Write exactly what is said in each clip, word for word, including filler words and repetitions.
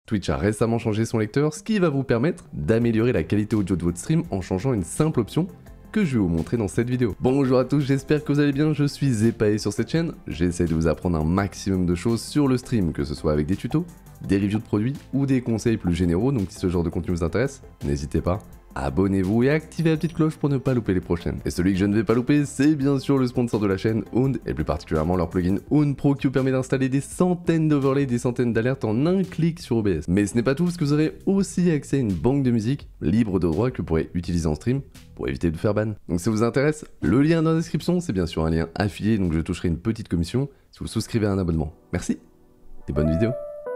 Twitch a récemment changé son lecteur, ce qui va vous permettre d'améliorer la qualité audio de votre stream en changeant une simple option que je vais vous montrer dans cette vidéo. Bonjour à tous, j'espère que vous allez bien, je suis Zepae sur cette chaîne. J'essaie de vous apprendre un maximum de choses sur le stream, que ce soit avec des tutos, des reviews de produits ou des conseils plus généraux, donc si ce genre de contenu vous intéresse, n'hésitez pas. Abonnez-vous et activez la petite cloche pour ne pas louper les prochaines. Et celui que je ne vais pas louper, c'est bien sûr le sponsor de la chaîne, Ound, et plus particulièrement leur plugin Ound Pro qui vous permet d'installer des centaines d'overlays, des centaines d'alertes en un clic sur O B S. Mais ce n'est pas tout, parce que vous aurez aussi accès à une banque de musique libre de droit que vous pourrez utiliser en stream pour éviter de faire ban. Donc si ça vous intéresse, le lien dans la description, c'est bien sûr un lien affilié, donc je toucherai une petite commission si vous souscrivez à un abonnement. Merci et bonne vidéo.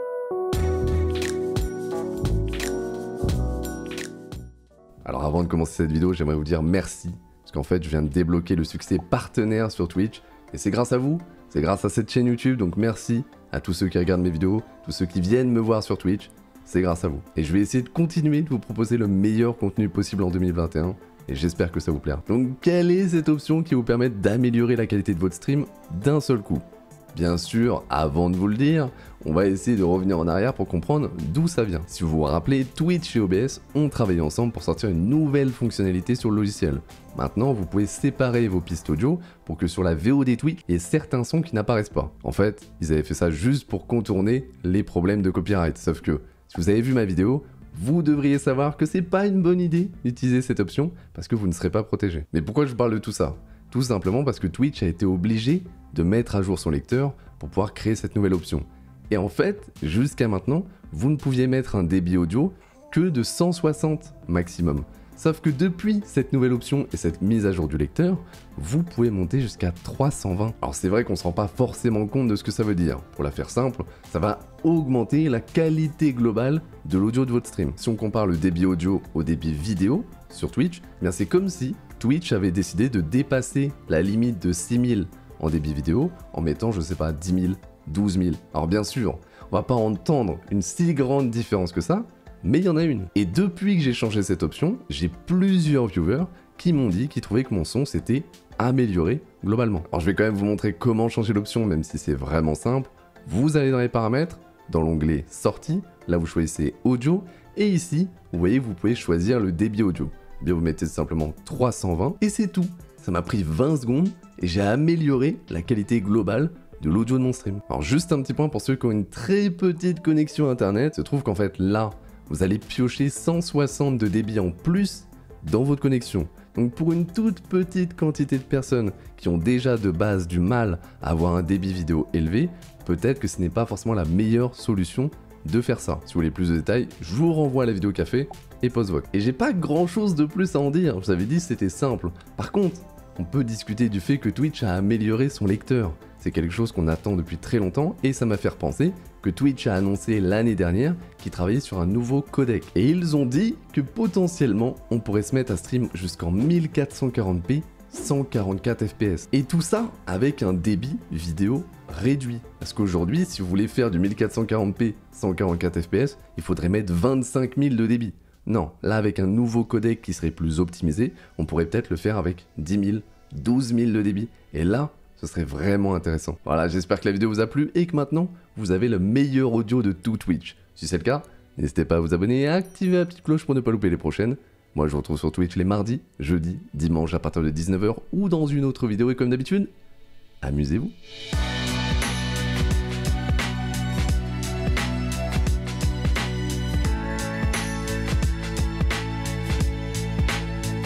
Alors avant de commencer cette vidéo, j'aimerais vous dire merci, parce qu'en fait je viens de débloquer le succès partenaire sur Twitch, et c'est grâce à vous, c'est grâce à cette chaîne YouTube, donc merci à tous ceux qui regardent mes vidéos, tous ceux qui viennent me voir sur Twitch, c'est grâce à vous. Et je vais essayer de continuer de vous proposer le meilleur contenu possible en deux mille vingt et un, et j'espère que ça vous plaira. Donc quelle est cette option qui vous permet d'améliorer la qualité de votre stream d'un seul coup ? Bien sûr, avant de vous le dire, on va essayer de revenir en arrière pour comprendre d'où ça vient. Si vous vous rappelez, Twitch et O B S ont travaillé ensemble pour sortir une nouvelle fonctionnalité sur le logiciel. Maintenant, vous pouvez séparer vos pistes audio pour que sur la V O D Twitch, il y ait certains sons qui n'apparaissent pas. En fait, ils avaient fait ça juste pour contourner les problèmes de copyright. Sauf que, si vous avez vu ma vidéo, vous devriez savoir que c'est pas une bonne idée d'utiliser cette option parce que vous ne serez pas protégé. Mais pourquoi je vous parle de tout ça ? Tout simplement parce que Twitch a été obligé de mettre à jour son lecteur pour pouvoir créer cette nouvelle option. Et en fait, jusqu'à maintenant, vous ne pouviez mettre un débit audio que de cent soixante maximum. Sauf que depuis cette nouvelle option et cette mise à jour du lecteur, vous pouvez monter jusqu'à trois cent vingt. Alors c'est vrai qu'on ne se rend pas forcément compte de ce que ça veut dire. Pour la faire simple, ça va augmenter la qualité globale de l'audio de votre stream. Si on compare le débit audio au débit vidéo sur Twitch, eh bien c'est comme si Twitch avait décidé de dépasser la limite de six mille en débit vidéo en mettant, je sais pas, dix mille, douze mille. Alors bien sûr, on va pas entendre une si grande différence que ça, mais il y en a une. Et depuis que j'ai changé cette option, j'ai plusieurs viewers qui m'ont dit qu'ils trouvaient que mon son s'était amélioré globalement. Alors je vais quand même vous montrer comment changer l'option, même si c'est vraiment simple. Vous allez dans les paramètres, dans l'onglet sortie, là vous choisissez audio, et ici, vous voyez, vous pouvez choisir le débit audio. Eh bien vous mettez simplement trois cent vingt, et c'est tout. Ça m'a pris vingt secondes, et j'ai amélioré la qualité globale de l'audio de mon stream. Alors juste un petit point pour ceux qui ont une très petite connexion internet, se trouve qu'en fait là, vous allez piocher cent soixante de débit en plus dans votre connexion. Donc pour une toute petite quantité de personnes qui ont déjà de base du mal à avoir un débit vidéo élevé, peut-être que ce n'est pas forcément la meilleure solution de faire ça. Si vous voulez plus de détails, je vous renvoie à la vidéo café et post-voc. Et j'ai pas grand chose de plus à en dire, je vous avais dit c'était simple. Par contre, on peut discuter du fait que Twitch a amélioré son lecteur. C'est quelque chose qu'on attend depuis très longtemps et ça m'a fait repenser que Twitch a annoncé l'année dernière qu'ils travaillaient sur un nouveau codec. Et ils ont dit que potentiellement on pourrait se mettre à stream jusqu'en mille quatre cent quarante p, cent quarante-quatre F P S. Et tout ça avec un débit vidéo réduit. Parce qu'aujourd'hui, si vous voulez faire du mille quatre cent quarante p, cent quarante-quatre F P S, il faudrait mettre vingt-cinq mille de débit. Non, là avec un nouveau codec qui serait plus optimisé, on pourrait peut-être le faire avec dix mille, douze mille de débit. Et là, ce serait vraiment intéressant. Voilà, j'espère que la vidéo vous a plu et que maintenant, vous avez le meilleur audio de tout Twitch. Si c'est le cas, n'hésitez pas à vous abonner et à activer la petite cloche pour ne pas louper les prochaines. Moi, je vous retrouve sur Twitch les mardis, jeudis, dimanches à partir de dix-neuf heures ou dans une autre vidéo. Et comme d'habitude, amusez-vous.